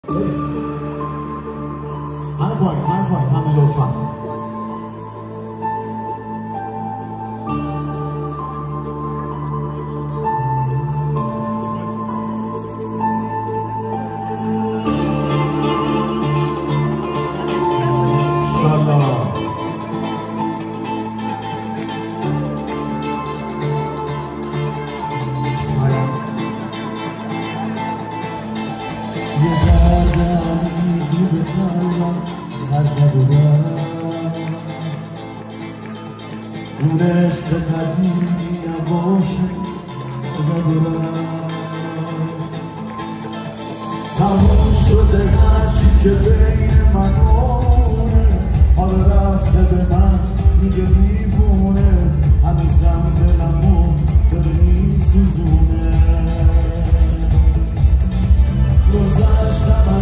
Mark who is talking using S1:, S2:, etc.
S1: همه لطفا انشالله یه درد عمیقی به قلبم سر زد و رفت اون عشق قدیمی نباشد زد و رفت تموم شده هرچی که بین من و اونه حالا رفته به من میگه دیوونه هنوزم دلمو داره میسوزونه گذشتم